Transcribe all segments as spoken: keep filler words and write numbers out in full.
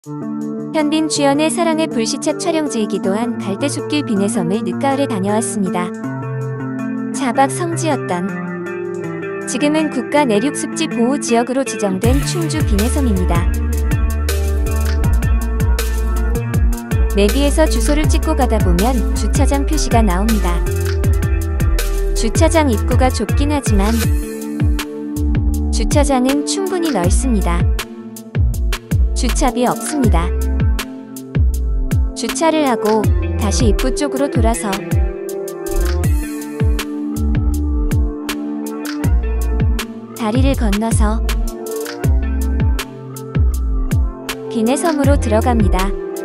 현빈 주연의 사랑의 불시착 촬영지이기도 한 갈대숲길 비내섬을 늦가을에 다녀왔습니다. 자박 성지였던, 지금은 국가 내륙습지 보호지역으로 지정된 충주 비내섬입니다. 내비에서 주소를 찍고 가다 보면 주차장 표시가 나옵니다. 주차장 입구가 좁긴 하지만 주차장은 충분히 넓습니다. 주차비 없습니다. 주차를 하고 다시 입구 쪽으로 돌아서 다리를 건너서 비내섬으로 들어갑니다.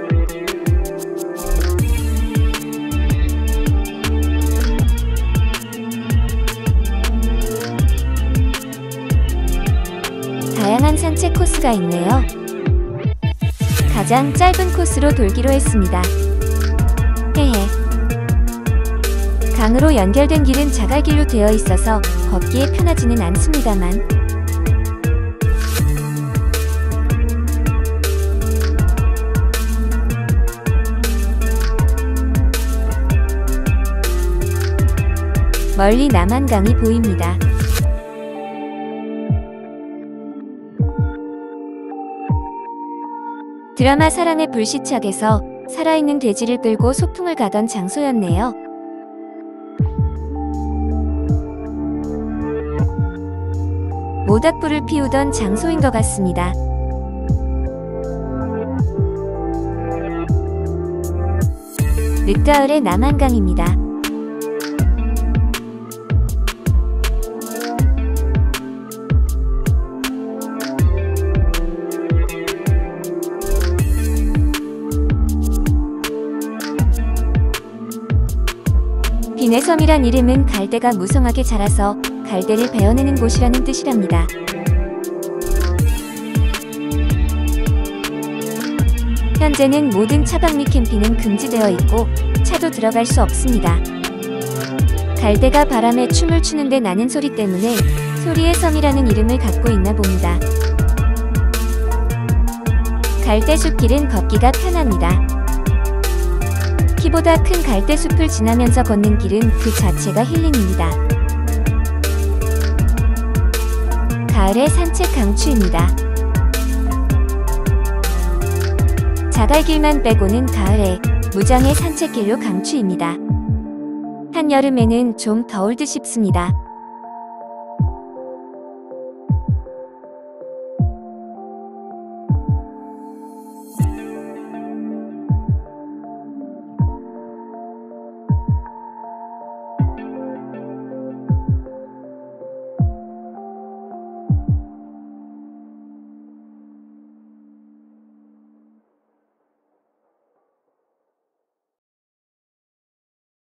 다양한 산책 코스가 있네요. 가장 짧은 코스로 돌기로 했습니다. 헤헤. 강으로 연결된 길은 자갈길로 되어 있어서 걷기에 편하지는 않습니다만 멀리 남한강이 보입니다. 드라마 사랑의 불시착에서 살아있는 돼지를 끌고 소풍을 가던 장소였네요. 모닥불을 피우던 장소인 것 같습니다. 늦가을의 남한강입니다. 비내섬이란 이름은 갈대가 무성하게 자라서 갈대를 베어내는 곳이라는 뜻이랍니다. 현재는 모든 차박 및 캠핑은 금지되어 있고 차도 들어갈 수 없습니다. 갈대가 바람에 춤을 추는데 나는 소리 때문에 소리의 섬이라는 이름을 갖고 있나 봅니다. 갈대숲길은 걷기가 편합니다. 키보다 큰 갈대숲을 지나면서 걷는 길은 그 자체가 힐링입니다. 가을의 산책 강추입니다. 자갈길만 빼고는 가을에 무장의 산책길로 강추입니다. 한여름에는 좀 더울 듯 싶습니다.